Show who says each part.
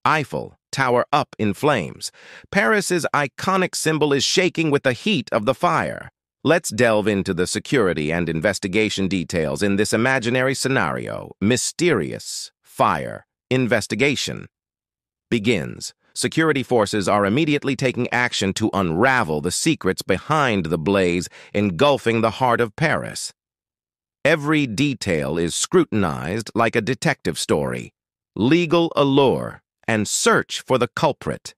Speaker 1: Eiffel tower up in flames. Paris's iconic symbol is shaking with the heat of the fire. Let's delve into the security and investigation details in this imaginary scenario. Mysterious fire investigation begins. Security forces are immediately taking action to unravel the secrets behind the blaze engulfing the heart of Paris. Every detail is scrutinized like a detective story. Legal allure and search for the culprit.